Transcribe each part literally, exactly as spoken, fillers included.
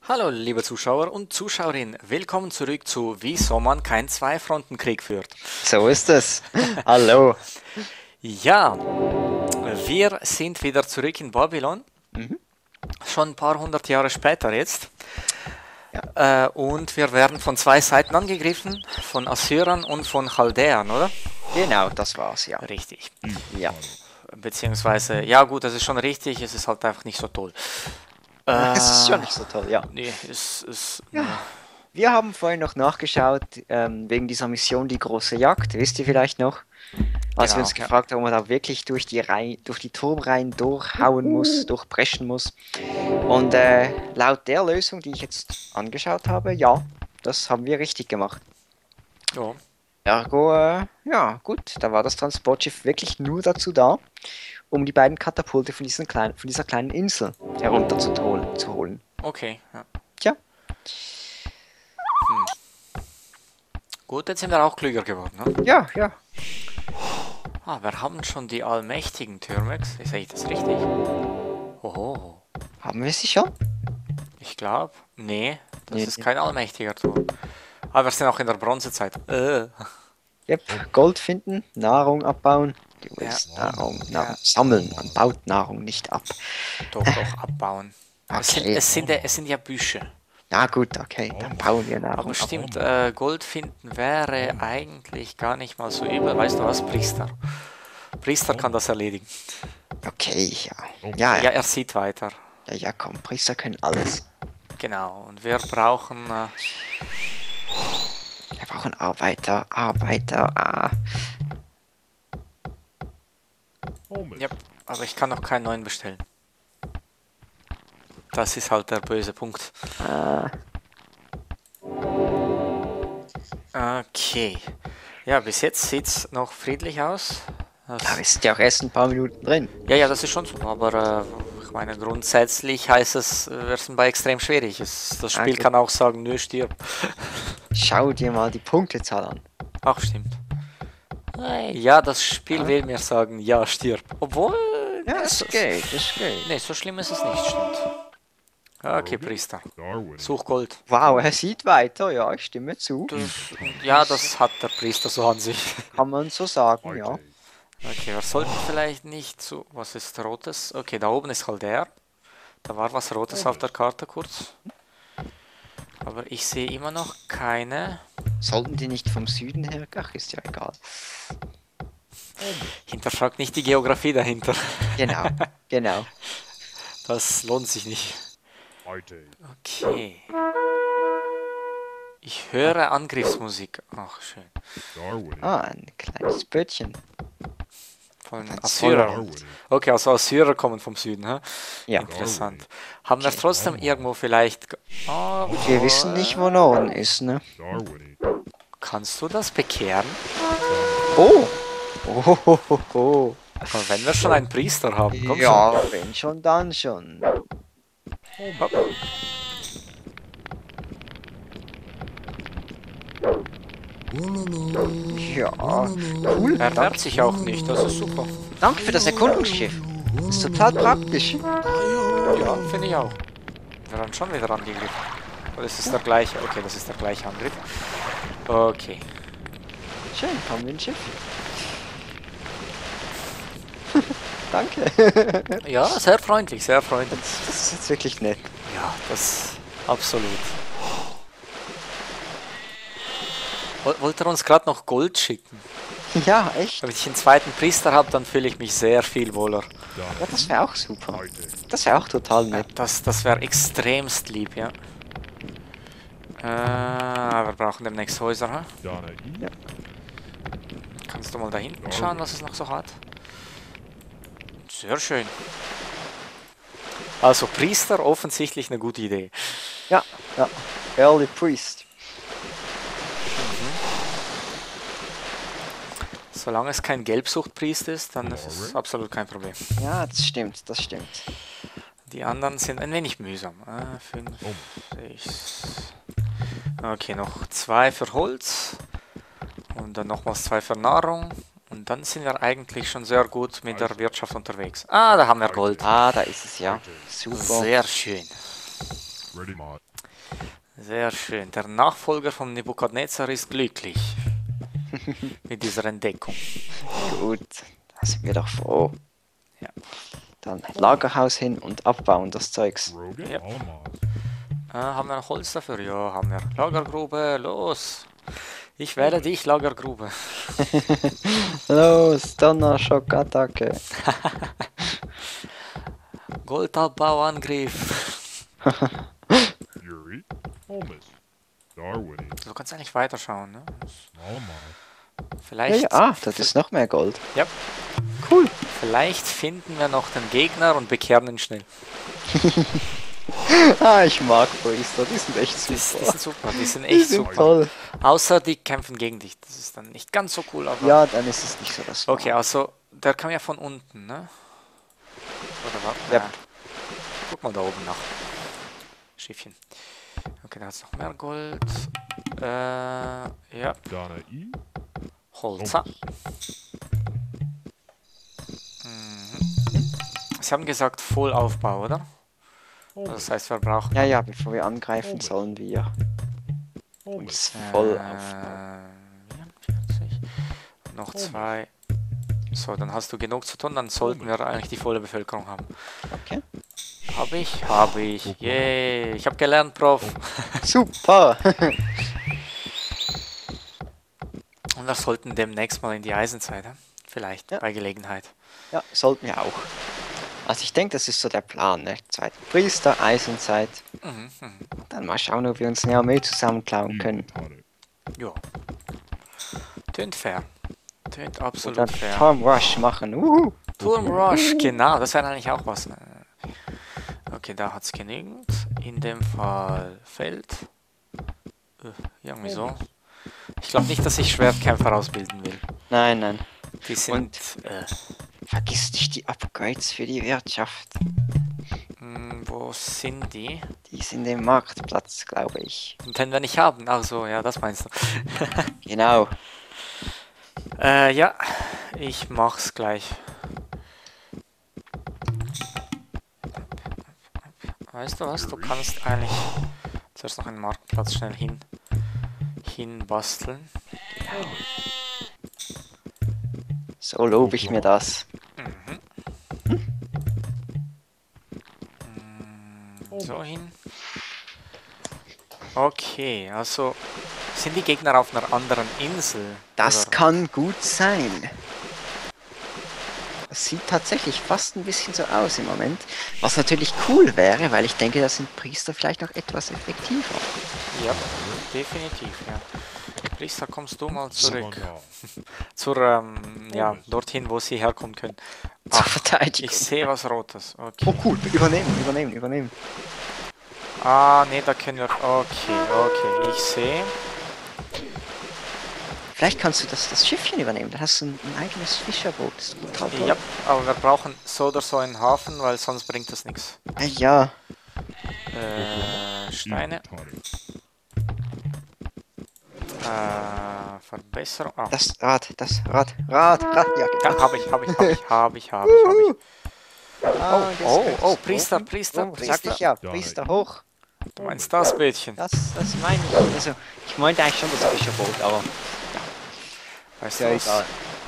Hallo liebe Zuschauer und Zuschauerinnen, willkommen zurück zu Wieso man keinen Zwei-Fronten-Krieg führt. So ist es. Hallo. Ja, wir sind wieder zurück in Babylon, Mhm. schon ein paar hundert Jahre später jetzt. Ja. Äh, und wir werden von zwei Seiten angegriffen, von Assyrern und von Chaldäern, oder? Genau, das war's, ja. Richtig. Ja. Beziehungsweise, ja gut, das ist schon richtig, es ist halt einfach nicht so toll. Es ist Äh, schon nicht so toll, ja. nee, es ist... Ja. Nee. Wir haben vorhin noch nachgeschaut, ähm, wegen dieser Mission Die große Jagd, wisst ihr vielleicht noch? Als wir Genau, uns ja. gefragt haben, ob man da wirklich durch die Reihe, durch die Turmreihen durchhauen muss, durchbrechen muss. Und äh, laut der Lösung, die ich jetzt angeschaut habe, ja, das haben wir richtig gemacht. Ja. Ergo, äh, ja, gut, da war das Transportschiff wirklich nur dazu da, um die beiden Katapulte von, diesen kleinen, von dieser kleinen Insel herunter zu, hol zu holen. Okay, ja. Tja, Gut, jetzt sind wir auch klüger geworden, ne? ja, ja. Ah, wir haben schon die allmächtigen Tyrmex. Sehe ich das richtig? Oho. Haben wir sie schon? Ich glaube. Nee, das Nee, ist nee. kein allmächtiger Turm. Aber wir sind auch in der Bronzezeit. Äh. Yep. Gold finden, Nahrung abbauen. Du Ja. willst Nahrung, Nahrung sammeln. Man baut Nahrung nicht ab. Doch, doch, abbauen. Es sind, Okay. es, sind, ja- es sind ja Büsche. Na gut, okay, dann bauen wir Nahrung Aber ab. stimmt, äh, Gold finden wäre eigentlich gar nicht mal so übel. Weißt du was? Priester. Priester kann das erledigen. Okay, ja. Ja, Ja, ja, er sieht weiter. ja, ja, komm, Priester können alles. Genau. Und wir brauchen... Äh, Wir brauchen Arbeiter, Arbeiter, ah. ja, aber ich kann noch keinen neuen bestellen. Das ist halt der böse Punkt. ah. Okay. Ja, bis jetzt sieht es noch friedlich aus. Das, Da ist ja auch erst ein paar Minuten drin. ja, ja, das ist schon so. Aber äh, ich meine, grundsätzlich heißt es, äh, wir sind bei extrem schwierig. Es, das Spiel Okay. kann auch sagen, nö, stirb. Schau dir mal die Punktezahl an. Ach, stimmt. Hey, ja, das Spiel will mir sagen, ja, stirb. Obwohl... Ja, nee, das so- geht, das geht. Nee, so schlimm ist es nicht, stimmt. Okay, Priester. Such Gold. Wow, er sieht weiter, ja, ich stimme zu. Das, ja, das hat der Priester so an sich. Kann man so sagen, ja. Okay, wir sollten vielleicht nicht zu... Was ist rotes? Okay, da oben ist Chaldäer. Da war was Rotes auf der Karte kurz. Aber ich sehe immer noch keine. Sollten die nicht vom Süden her? Ach, ist ja egal. Hinterfragt nicht die Geografie dahinter. Genau, genau. Das lohnt sich nicht. Okay. Ich höre Angriffsmusik. Ach, schön. Ah, ein kleines Böttchen. Von Ein Assyrer. Okay, also Assyrer kommen vom Süden, hä? Ja. Interessant. Haben wir trotzdem irgendwo vielleicht... ge- Oh, Wir wissen nicht, wo Norden ist, ne? kannst du das bekehren? Oh! Oh, oh, oh, oh. Aber wenn wir schon einen Priester haben, komm Ja, wenn schon, dann schon. schon. Hopp. Ja, cool. Er Danke, nervt sich auch nicht, das ist super. danke für das Erkundungsschiff. Das ist total praktisch. Ja, finde ich auch. Wir haben schon wieder angegriffen. Oder ist es der gleiche? Okay, das ist der gleiche Angriff. Okay. Schön, haben wir ein Schiff. Danke. Ja, sehr freundlich, sehr freundlich. Das ist jetzt wirklich nett. Ja, das absolut. Woll- Wollte er uns gerade noch Gold schicken? Ja, echt. Wenn ich einen zweiten Priester habe, dann fühle ich mich sehr viel wohler. Ja, das wäre auch super. Das wäre auch total nett. Das, das wäre extremst lieb, ja. Äh, wir brauchen demnächst Häuser, ha? Kannst du mal da hinten schauen, was es noch so hat? Sehr schön. Also Priester, offensichtlich eine gute Idee. Ja, ja. Early Priest. Solange es kein Gelbsuchtpriest ist, dann ist es absolut kein Problem. Ja, das stimmt, das stimmt. Die anderen sind ein wenig mühsam. Äh, fünf, sechs. Okay, noch zwei für Holz. Und dann nochmals zwei für Nahrung. Und dann sind wir eigentlich schon sehr gut mit der Wirtschaft unterwegs. Ah, da haben wir Gold. Ah, da ist es ja. Super. Sehr schön. Sehr schön. Der Nachfolger von Nebukadnezar ist glücklich. Mit dieser Entdeckung. Gut, da sind wir doch froh. Ja. Dann Lagerhaus hin und abbauen das Zeugs. Ja. Äh, haben wir noch Holz dafür? Ja, haben wir. Lagergrube, los! Ich wähle dich, Lagergrube. Los, Donnerschock-Attacke. Goldabbauangriff. Yuri, Holmes, Darwin, Du kannst eigentlich weiterschauen, ne? Malamal, Ja, Vielleicht, ja, ah, das ist noch mehr Gold. Ja. Cool. vielleicht finden wir noch den Gegner und bekehren ihn schnell. Ah, ich mag Priester, die sind echt Die, super. die sind super, die sind Die echt sind super. toll. Außer die kämpfen gegen dich. Das ist dann nicht ganz so cool, aber... Ja, dann ist es nicht so das. Okay, also, der kam ja von unten, ne? Oder was? Ja. Ja. Guck mal da oben nach. Schiffchen. Okay, da hat es noch mehr Gold. Äh, ja, Donna E, Holzer. Mhm. Sie haben gesagt Vollaufbau, oder? Also das heißt, wir brauchen... Ja, ja, bevor wir angreifen, sollen wir Holmes, uns voll Äh, aufbauen. vierundvierzig. Noch zwei. So, dann hast du genug zu tun, dann sollten wir eigentlich die volle Bevölkerung haben. Okay. Habe ich? Habe ich. Yay, ich habe gelernt, Prof. Super. Und wir sollten demnächst mal in die Eisenzeit, hä? Vielleicht, Ja. bei Gelegenheit. Ja, sollten wir auch. Also ich denke, das ist so der Plan, ne? Zweiter Priester, Eisenzeit. Mhm, mhm. Dann mal schauen, ob wir uns eine Armee zusammenklauen können. Tonic, Ja. Tönt fair. Tönt Und absolut dann fair. Farm Rush machen. Uhu. Turm Rush, genau, das wäre eigentlich auch was. Okay, da hat es genügend. In dem Fall Feld. Äh, irgendwie so. Ich glaube nicht, dass ich Schwertkämpfer ausbilden will. Nein, nein. Die sind. Äh, Vergiss nicht die Upgrades für die Wirtschaft. mh, wo sind die? Die sind im Marktplatz, glaube ich. Und den wir nicht haben. Ach so, ja, das meinst du. Genau. äh, ja, ich mach's gleich. Weißt du was? Du kannst eigentlich zuerst noch einen Marktplatz schnell hin, hin basteln. So lobe ich mir das. So hin. Okay, also sind die Gegner auf einer anderen Insel? Das Oder- kann gut sein. Das sieht tatsächlich fast ein bisschen so aus im Moment. Was natürlich cool wäre, weil ich denke, da sind Priester vielleicht noch etwas effektiver. Ja, definitiv, ja. Priester, kommst du mal zurück. Sondal, Zur, ähm, ja, dorthin, wo sie herkommen können. Zur Ach, Verteidigung. ich sehe was Rotes. Okay. Oh cool, übernehmen, übernehmen, übernehmen. Ah, nee, da können wir... Okay, okay, ich sehe. Vielleicht kannst du das, das Schiffchen übernehmen, dann hast du ein, ein eigenes Fischerboot. Das ist total toll. Ja, aber wir brauchen so oder so einen Hafen, weil sonst bringt das nichts. Ah, ja, Äh, Steine. Tonic, Äh, Verbesserung. Ah, das Rad, das Rad, Rad, Rad, ja, ja, genau. habe ich, habe ich, habe ich, habe ich, habe ich, habe ich. Ah, Oh, das oh, könnte oh, es Priester, oben. Priester, Oh, sag Priester. ich ja, Priester hoch. Du meinst das Bildchen? Das, das meine ich. Also, ich meinte eigentlich schon das Fischerboot, aber Weißt ist ja du was? egal.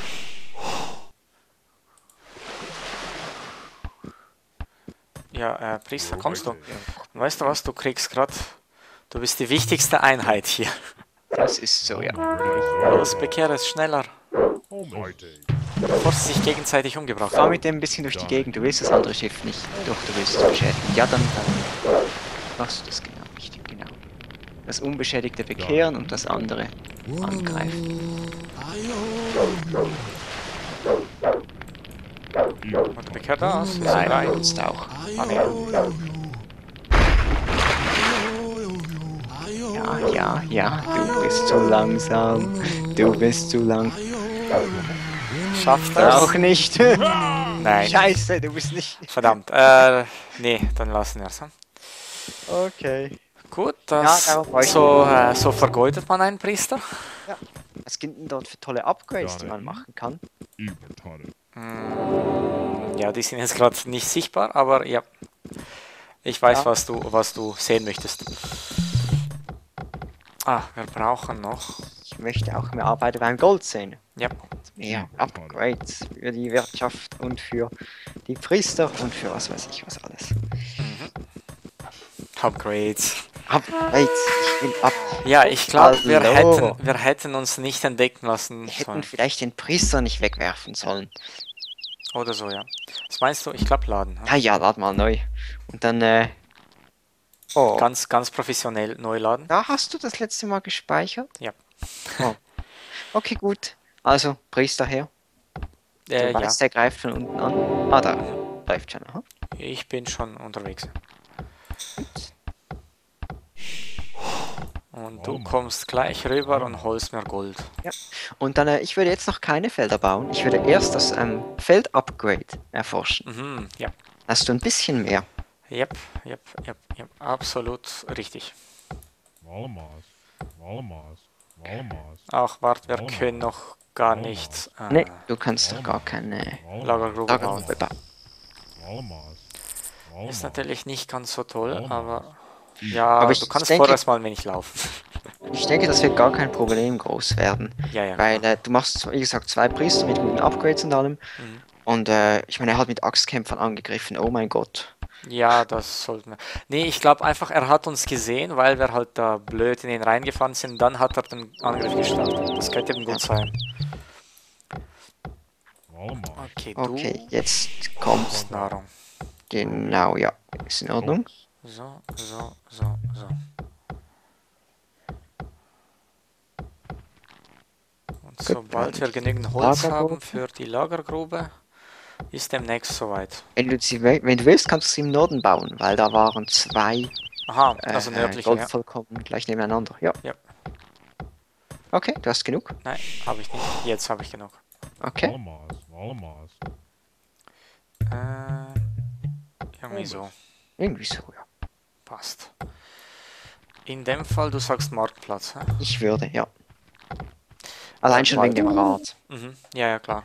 Ja, äh, Priester, kommst du? Und weißt du was, du kriegst grad... Du bist die wichtigste Einheit hier. Das ist so, ja. Los, bekehre es schneller, Holmes, bevor sie sich gegenseitig umgebracht Fahr haben. mit dem ein bisschen durch die Gegend, du willst das andere Schiff nicht. Doch, du willst es beschädigen. Ja, dann, dann machst du das genau nicht. Genau. Das Unbeschädigte bekehren und das andere angreifen. Und bekehrt das? Ist Nein, drei. sonst auch. Ah, nee. Ja, ja, ja, du bist zu langsam. Du bist zu lang. Schafft das? Auch nicht. Nein. Scheiße, du bist nicht. Verdammt. Äh, nee, dann lassen wir es. Hm? Okay. Gut, das, Ja, darauf freue ich so, äh, so vergeudet man einen Priester. Was gibt denn dort für tolle Upgrades, die man machen kann? Tonic, Mm, ja, die sind jetzt gerade nicht sichtbar, aber ja. Ich weiß, Ja. was du, was du sehen möchtest. Ah, wir brauchen noch. Ich möchte auch mehr Arbeiter beim Gold sehen. Ja. Mehr Upgrades für die Wirtschaft und für die Priester und für was weiß ich was alles. Upgrades. Upgrades, ich will ab. Ja, ich glaube, wir Hallo. hätten, wir hätten uns nicht entdecken lassen Wir hätten sollen. vielleicht den Priester nicht wegwerfen sollen. Oder so, ja. Was meinst du? Ich glaube, laden. Ja, ja, lad mal neu. Und dann, äh. Oh. Ganz, ganz professionell neu laden. Da hast du das letzte Mal gespeichert? Ja. Oh. Okay, gut. Also, Priester her. Du Äh, ja, weißt, der greift von unten an. Ah, da. Läuft schon. Aha. ich bin schon unterwegs. Und du kommst gleich rüber und holst mir Gold. Und dann, äh, ich würde jetzt noch keine Felder bauen. Ich würde erst das ähm, Feld-Upgrade erforschen. Mhm, ja. Hast du ein bisschen mehr? Yep, yep, yep, yep. Absolut richtig. Wallamass. Wallamass. Wallamass. Ach, warte, wir können noch gar nicht äh, Ne, du kannst doch gar keine Lagergrube bauen. Lagergrube bauen. Wallamass. Ist natürlich nicht ganz so toll, Wallamass. aber ja, Aber ich du kannst denke- vorerst mal ein wenig laufen. Ich denke, das wird gar kein Problem groß werden. Ja, ja, Weil klar. äh, du machst, wie gesagt, zwei Priester mit guten Upgrades und allem. Mhm. Und äh, ich meine, er hat mit Axtkämpfern angegriffen. Oh mein Gott. Ja, das sollten wir. Nee, ich glaube einfach, er hat uns gesehen, weil wir halt da blöd in ihn reingefahren sind. Dann hat er den Angriff gestartet. Das könnte eben gut sein. Wallamass. Okay, du Okay, jetzt kommt. brauchst Nahrung. Genau, ja. Ist in Ordnung. So, so, so, so. Und sobald wir genügend Holz Lagergrube. haben für die Lagergrube, ist demnächst soweit. Wenn du, sie, we- wenn du willst, kannst du sie im Norden bauen, weil da waren zwei Aha, äh, also äh, nördlich, ja. Goldvollkommen gleich nebeneinander. Ja. Ja. Okay, du hast genug. Nein, habe ich nicht. Jetzt habe ich genug. Okay. Wallamass. Wallamass. Äh, irgendwie so. Irgendwie so, ja. Passt. In dem Fall, du sagst Marktplatz, hä? Ich würde, ja. Allein schon Mal- wegen dem Rad. Mhm. Ja, ja, klar.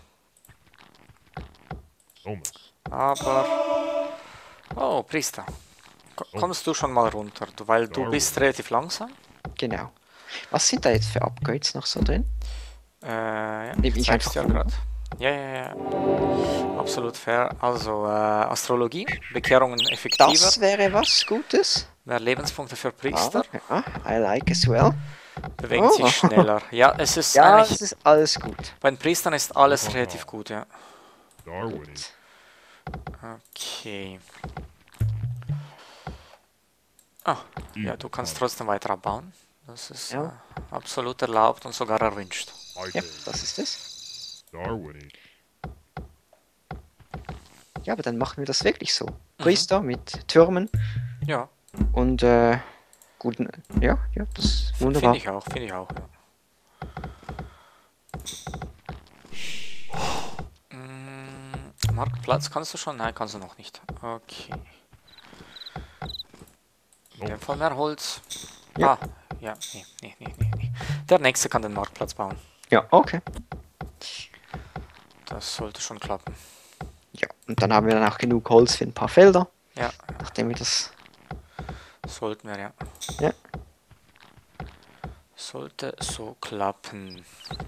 Thomas. Aber... Oh, Priester. Ko- Kommst du schon mal runter, du- weil du Ja, bist relativ langsam. Genau. Was sind da jetzt für Upgrades noch so drin? Äh, ja, Nehme ich zeig's einfach dir vor. grad. Ja, ja, ja. Absolut fair. Also, äh, Astrologie, Bekehrungen effektiver, Das wäre was Gutes. mehr Lebenspunkte für Ah, Priester, ja, I like as well. bewegt Oh. sich schneller. Ja, es ist Ja, eigentlich... es ist alles gut. Bei den Priestern ist alles Oh, relativ oh. gut, ja. Darwin. Okay. Ah, ja, du kannst trotzdem weiter abbauen. Das ist Ja. äh, absolut erlaubt und sogar erwünscht. Ja, das ist es. Darwin. Ja, aber dann machen wir das wirklich so. Priester mit Türmen Ja, und äh, guten. Ja, ja, das ist finde wunderbar. ich auch, finde ich auch, ja. Mm, Marktplatz kannst du schon? Nein, kannst du noch nicht. Okay. In dem Fall mehr Holz. Ja. Ah, ja, nee, nee, nee, nee, nee. Der nächste kann den Marktplatz bauen. Ja, okay. Das sollte schon klappen. Ja, und dann haben wir dann auch genug Holz für ein paar Felder, Ja, nachdem wir das. sollten wir, ja. Ja. Sollte so klappen.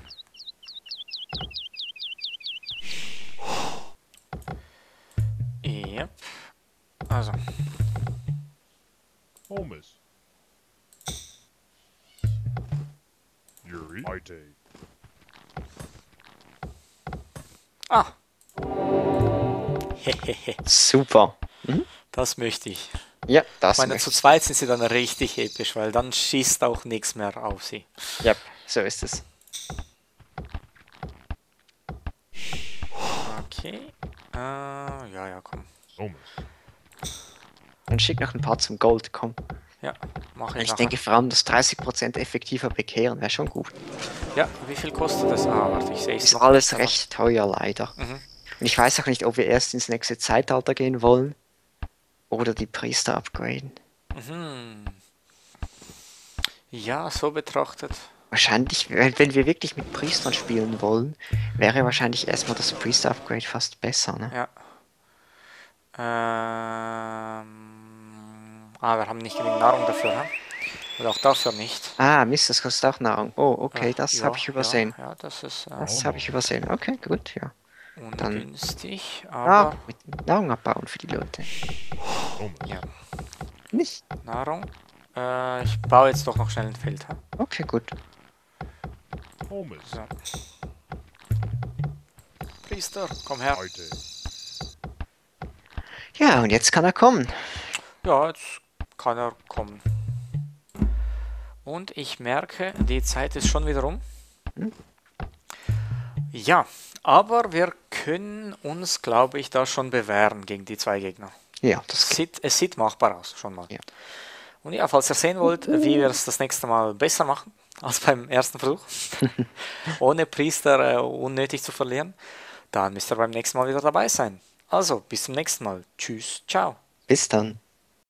Yep. Also, Holmes. Yuri. Ite. ah. Hehehe, Super. das möchte ich. Ja, das Ich meine, möchte zu ich. zweit sind sie dann richtig episch, weil dann schießt auch nichts mehr auf sie. Ja, so ist es. Okay. Äh, ja, ja, komm. Thomas. Dann schick noch ein paar zum Gold, komm. Ja, mache ich, Ich nachher. denke vor allem das dreißig Prozent effektiver Bekehren wäre schon gut. Ja, wie viel kostet das? Ah, warte, ich sehe es Ist noch alles nicht, aber- recht teuer, leider. Mhm. Und ich weiß auch nicht, ob wir erst ins nächste Zeitalter gehen wollen oder die Priester upgraden. Mhm. Ja, so betrachtet. Wahrscheinlich, wenn wenn wir wirklich mit Priestern spielen wollen, wäre wahrscheinlich erstmal das Priester-Upgrade fast besser, ne? Ja. Ähm, ah, wir haben nicht genug Nahrung dafür, ne? Und auch dafür nicht. Ah, Mist, das kostet auch Nahrung. Oh, okay, Äh, das ja, habe ich übersehen. Ja, ja, das ist äh, Das habe ich übersehen. Okay, gut, ja. dann- ungünstig, Ah, aber mit Nahrung abbauen für die Leute. Thomas. ja, Nicht? Nahrung. Äh, ich baue jetzt doch noch schnell ein Feld. Ha? Okay, gut. Thomas. So. Priester, komm her. Heute. Ja, und jetzt kann er kommen. Ja, jetzt kann er kommen. Und ich merke, die Zeit ist schon wieder um. Hm? Ja, aber wir können uns, glaube ich, da schon bewähren gegen die zwei Gegner. Ja, das Es sieht, es sieht machbar aus, schon mal. Ja. Und ja, falls ihr sehen wollt, wie wir es das nächste Mal besser machen als beim ersten Versuch, ohne Priester äh, unnötig zu verlieren, dann müsst ihr beim nächsten Mal wieder dabei sein. Also, bis zum nächsten Mal. Tschüss, ciao. Bis dann.